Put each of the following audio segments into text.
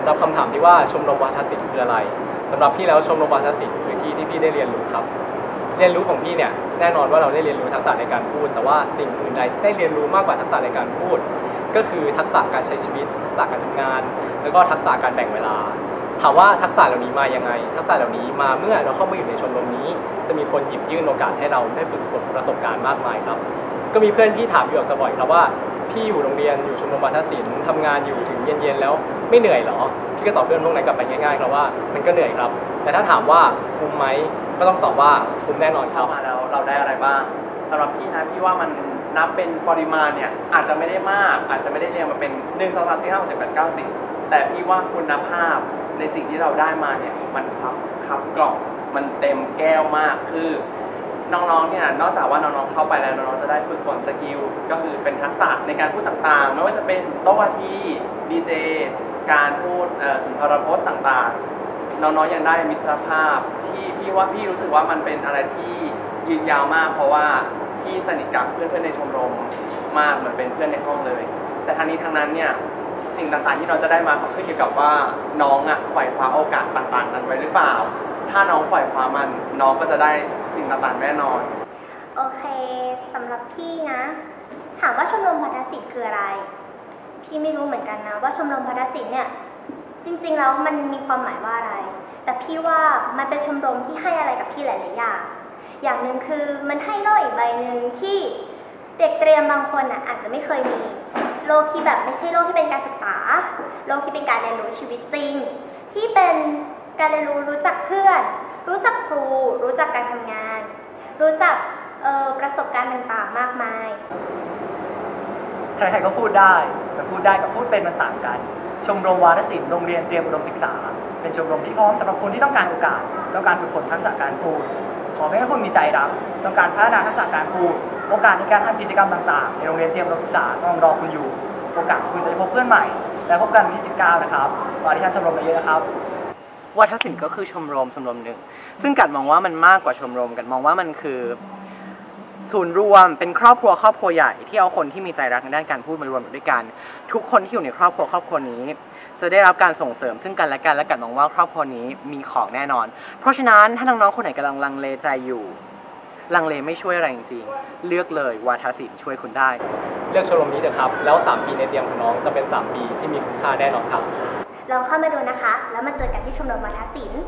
ำหรับคำถามที่ว่าชมรมวาทศิลป์คืออะไรสำหรับพี่แล้วชมรมวาทศิลป์คือที่ที่พี่ได้เรียนรู้ครับเรียนรู้ของพี่เนี่ยแน่นอนว่าเราได้เรียนรู้ทักษะในการพูดแต่ว่าสิ่งอื่นใดที่ได้เรียนรู้มากกว่าทักษะในการพูดก็คือทักษะการใช้ชีวิตทักษะการทำงาน แล้วก็ทักษะการแบ่งเวลาถามว่าทักษะเหล่านี้มายังไงทักษะเหล่านี้มาเมื่อเราเข้ามาอยู่ในชมรมนี้จะมีคนหยิบยื่นโอกาสให้เราได้ฝึกฝนประสบการณ์มากมายครับก็มีเพื่อนพี่ถามอยู่บ่อยครับว่าพี่อยู่โรงเรียนอยู่ชมรมวาทศิลป์ทำงานอยู่ถึงเย็นๆแล้วไม่เหนื่อยหรอพี่ก็ตอบเพื่อนพวกนั้นกลับไปง่ายๆครับว่ามันก็เหนื่อยครับแต่ถ้าถามว่าคุ้มไหมก็ต้องตอบว่าคุ้มแน่นอนครับเข้ามาแล้วเราได้อะไรบ้างสำหรับพี่นะพี่ว่ามันนับเป็นปริมาณเนี่ยอาจจะไม่ได้มากอาจจะไม่ได้เรียงมาเป็น1 2 3 4 5 6 7 8 9 10แต่พี่ว่าคุณภาพในสิ่งที่เราได้มาเนี่ยมันครับกล่องมันเต็มแก้วมากคือน้องๆเนี่ยนอกจากว่าน้องๆเข้าไปแล้วน้องๆจะได้ฝึกฝนสกิลก็คือเป็นทักษะในการพูดต่างๆไม่ว่าจะเป็นโต๊ะวาทีดีเจการพูดสุนทรพจน์ต่างๆน้องๆยังได้มิตรภาพที่พี่รู้สึกว่ามันเป็นอะไรที่ยืนยาวมากเพราะว่าพี่สนิทกับเพื่อนๆในชมรมมากเหมือนเป็นเพื่อนในห้องเลยแต่ทั้งนี้ทั้งนั้นเนี่ยสิ่งต่างๆที่เราจะได้มาก็ขึ้นอยู่กับว่าน้องใฝ่คว้าโอกาสต่างๆนั้นไว้หรือเปล่าถ้าน้องใฝ่คว้ามันน้องก็จะได้สิ่งต่างๆแน่นอนโอเคสำหรับพี่นะถามว่าชมรมวาทศิลป์คืออะไรพี่ไม่รู้เหมือนกันนะว่าชมรมวาทศิลป์เนี่ยจริงๆแล้วมันมีความหมายว่าอะไรแต่พี่ว่ามันเป็นชมรมที่ให้อะไรกับพี่หลายๆอย่างหนึ่งคือมันให้โล่อีกใบหนึ่งที่เด็กเตรียมบางคนอาจจะไม่เคยมีโลกที่แบบไม่ใช่โลกที่เป็นการศึกษาโลกที่เป็นการเรียนรู้ชีวิตจริงที่เป็นการเรียนรู้จักเพื่อนรู้จักครูรู้จักการทำงานรู้จักประสบการณ์ต่างๆมากมายใครๆก็พูดได้แต่พูดได้กับพูดเป็นมันต่างกันชมรมวาทศิลป์โรงเรียนเตรียมอุดมศึกษาเป็นชมรมที่พร้อมสำหรับคนที่ต้องการโอกาสต้องการฝึกฝนทักษะการพูดขอให้คุณมีใจรักต้องการพัฒนาทักษะการพูดโอกาสในการทำกิจกรรมต่างๆในโรงเรียนเตรียมอุดมศึกษากำลังรอคุณอยู่โอกาสคุณจะได้พบเพื่อนใหม่และพบกันวันที่19นะครับรอที่ท่านชมรมเยอะนะครับวาทศิลป์ก็คือชมรมหนึ่งซึ่งกัดมองว่ามันมากกว่าชมรมกัดมองว่ามันคือศูนย์รวมเป็นครอบครัวใหญ่ที่เอาคนที่มีใจรักในด้านการพูดมารวมอยู่ด้วยกันทุกคนที่อยู่ในครอบครัวนี้จะได้รับการส่งเสริมซึ่งกันและกันและกัดมองว่าครอบครัวนี้มีของแน่นอนเพราะฉะนั้นถ้าน้องๆคนไหนกำลังลังเลใจอยู่ลังเลไม่ช่วยอะไรจริงๆเลือกเลยวาทศิลป์ช่วยคุณได้เลือกชมรมนี้เถอะครับแล้ว3 ปีในเตรียมของน้องจะเป็น3 ปีที่มีคุณค่าแน่นอนครับลองเข้ามาดูนะคะแล้วมาเจอกันที่ชมรมวาทศิลป์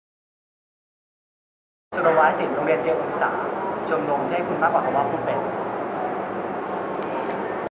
ชมรมวาทศิลป์โรงเรียนเตรียมอุดมศึกษาชมรมที่ให้คุณมากกว่าคำว่าพูดเป็น